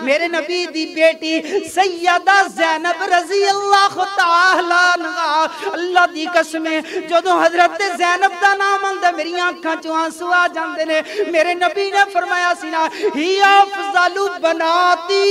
میرے نبی دی بیٹی سیدہ زینب رضی اللہ تعالی عنہا اللہ دی قسم جدوں حضرت زینب دا نام آندا میری آنکھاں چوں آنسو آ جاندے نے میرے نبی نے فرمایا سی نا ہی افضل بناتی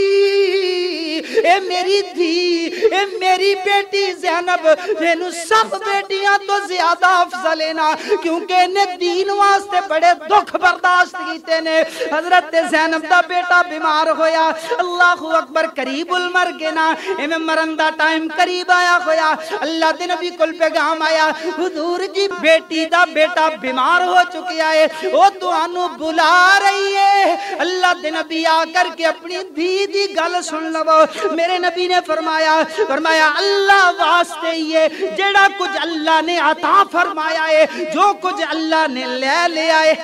اے میری دھی اے میری بیٹی زینب اینو سب بیٹیاں تو زیادہ افضل ہے نا کیونکہ انہیں دین واسطے بڑے دکھ برداشت کیتے نے حضرت زینب دا بیٹا بیمار ہویا اللہ اکبر قریب المرگ نا ایمیں مرن دا ٹائم قریب آیا ہویا اللہ دے نبی کل پیغام آیا حضور جی بیٹی دا بیٹا بیمار ہو چکی آئے وہ تو آنو بلا رہی ہے اللہ دے نبی آ کر کے اپنی دھی دی گل سن لو میرے نبی نے فرمایا اللہ واسطے یہ جڑا کچھ اللہ نے عطا فرمایا ہے جو کچھ اللہ نے لے آئے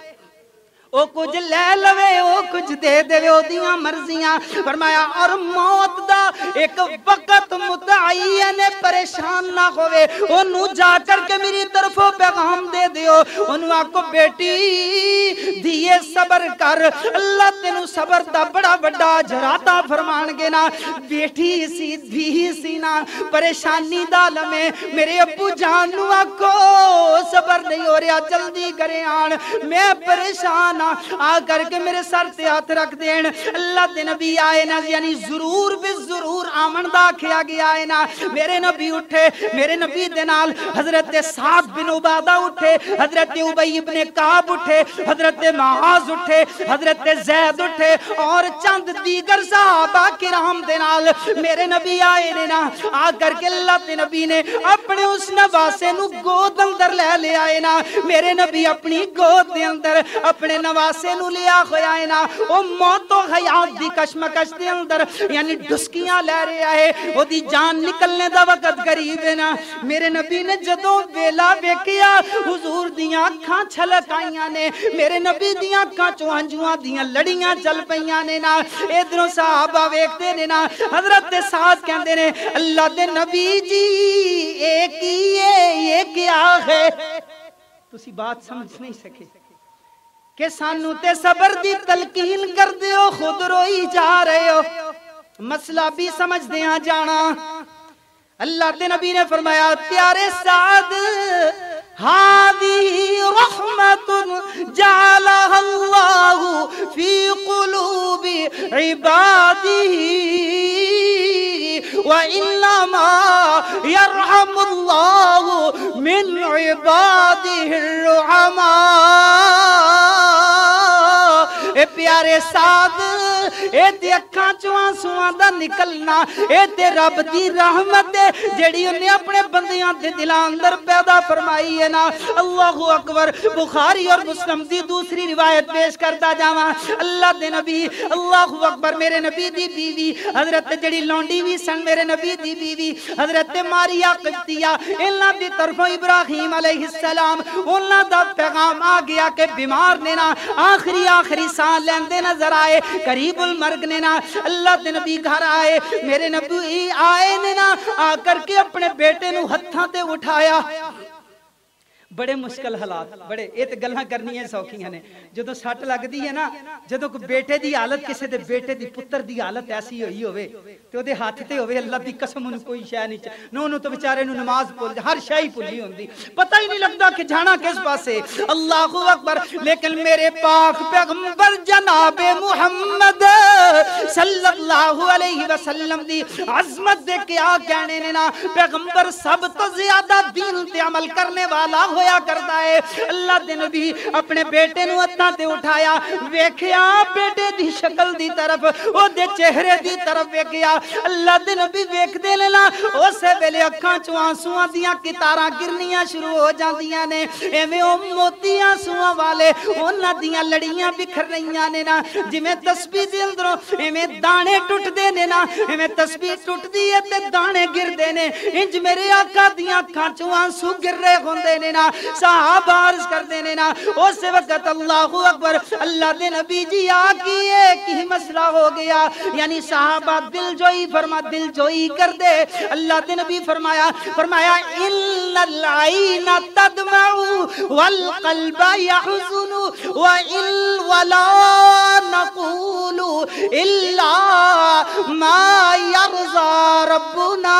او کچھ لے لوے او کچھ دے دے او دیاں مرضیاں فرمایا اور موت دا ایک وقت متعین پریشان نہ ہوئے انہوں جا کر کے میری طرفوں پیغام دے دیو انہوں آکو بیٹی دیئے صبر کر اللہ تینوں صبر دا بڑا بڑا جراتا فرمان گے نا بیٹی سی بھی سی نا پریشانی دا لمیں میرے ابو جانو آکو صبر نہیں ہو رہا جلدی کرے آن میں پریشان آ کر کے میرے سر سے ہاتھ رکھ دین اللہ دے نبی آئے نا یعنی ضرور بھی ضرور آمن دا کھیا گیا آئے نا میرے نبی اٹھے میرے نبی دے نال حضرت سعد بن عبادہ اٹھے حضرت ابی بن کعب اٹھے حضرت معاذ اٹھے حضرت زید اٹھے اور چند دیگر صحابہ کرام دے نال میرے نبی آئے نا آ کر کے اللہ دے نبی نے اپنے اس نواسے نو گود اندر لے آئے نا میرے نبی اپنی گود دے اندر اپنے نواسے نو لیا ہویا ہے نا او موت و حیات دی کشمکش دے اندر یعنی ڈسکیاں لے رہے آئے وہ دی جان نکلنے دا وقت قریب ہے نا میرے نبی نے جدوں ویلا ویکیا حضور دیاں اکھاں چھلک آئیاں نے میرے نبی دیاں اکھاں چوہنجواں دیاں لڑیاں چل پئیاں نے نا ادھروں صحابہ ویکھتے نے نا حضرت سعد کہندے نے اللہ دے نبی جی ایک ہی یہ کیا ہے تسی بات سمجھ نہیں سکے کہ سانو تے صبر دی تلقین کر دیو خود روئی جا رہے ہو مسئلہ بھی سمجھ دیاں جانا اللہ تے نبی نے فرمایا پیارے سعد ہادی رحمت جعلها اللہ فی قلوب عباده وَإِنَّمَا يَرْحَمُ اللَّهُ مِنْ عِبَادِهِ الرُّحَمَاءِ اے پیارے سعد اے تے اکھاں چوں آنسواں دا نکلنا اے تے رب دی رحمت ہے جڑی انہیں اپنے بندیاں دے دلاں اندر پیدا فرمائی ہے نا اللہ اکبر بخاری اور مسلم دی دوسری روایت پیش کرتا جاواں اللہ دے نبی اللہ اکبر میرے نبی دی بیوی حضرت جڑی لونڈی بھی سن میرے نبی دی بیوی حضرت ماریا قبطیہ انہاں دی طرفوں ابراہیم علیہ السلام انہاں دا پیغام آ گیا کہ بیمار نے نا آخری سان لیندے نظر آئے قریب المرگ نے نا اللہ دے نبی گھر آئے میرے نبی آئے نے نا آ کر کے اپنے بیٹے نو ہتھاں تے اٹھایا بڑے مشکل حالات بڑے یہ تے گلاں کرنی ہے سوکھیاں نے جدوں سٹ لگدی ہے نا جدوں کوئی بیٹے دی حالت کسے دے بیٹے دی پتر دی حالت ایسی ہوئی ہوے تے اودے ہاتھ تے ہوے اللہ دی قسم انہوں کوئی شے نہیں نو تو بیچارے نو نماز بھول ہر شے ہی بھلی ہوندی پتہ ہی نہیں لگدا کہ جانا کس پاسے اللہ اکبر لیکن میرے پاک پیغمبر جناب محمد صلی اللہ علیہ وسلم دی عظمت دے کیا کہنے نے نا پیغمبر سب تو زیادہ دین تے عمل کرنے والا ہویا کرتا ہے اللہ دے نبی اپنے بیٹے نو ہتھاں تے اٹھایا ویکھیا بیٹے دی شکل دی طرف او دے چہرے دی طرف ویکھیا اللہ دے نبی ویکھ دے لینا اسے ویلے اکھاں چوں آنسواں دیاں قطاراں گرنیاں شروع ہو جاندیاں نے ایویں او موتی آنسواں والے انہاں دیاں لڑیاں بکھر رہیاں نے نا جویں تسبیح دے اندروں ایویں ایویں دانے ٹوٹدے نے نا ایویں تسبیح ٹوٹدی ہے تے دانے گردے نے انج میرے آقا دیاں اکھاں چوں آنسو گر رہے ہوندے نے نا صحابہ عرض کردے نے نا اس وقت اللہ اکبر اللہ دے نبی جی آکیے کی مسئلہ ہو گیا یعنی صحابہ دل جوئی کر دے اللہ دے نبی فرمایا ان العین تدمع والقلب يحزن ولا نقول الا ما يرضى ربنا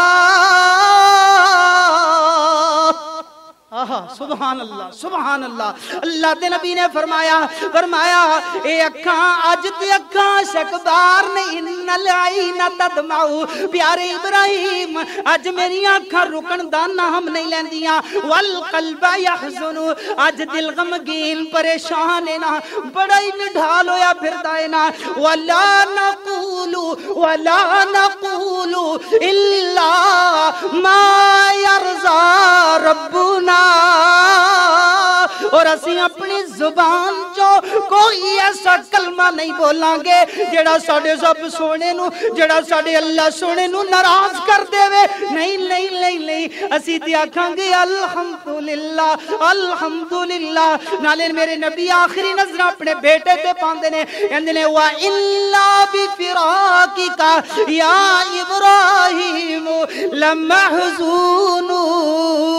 سبحان اللہ اللہ دے نبی نے فرمایا اے اکھاں اج تے اکھاں شکبار نے ان العین تدمع پیارے ابراہیم اج میری اکھاں رکن دا نام نہیں لیندیاں والقلب يحزن اج دل غمگین پریشان ہے نا بڑا ہی نڈھال ہویا پھردا ہے نا ولا نقول الا ما يرضى ربنا اور اسی اپنی زبان جو کوئی ایسا کلمہ نہیں بولاں گے جڑا ساڑے سب سونے نو جڑا ساڑے اللہ سونے نو ناراض کر دے وے نہیں اسی تے آکھاں گے الحمدللہ نالے میرے نبی آخری نظر اپنے بیٹے تے پاندے نے کہندے نے وا الا بفراقک یا ابراہیم لمحزون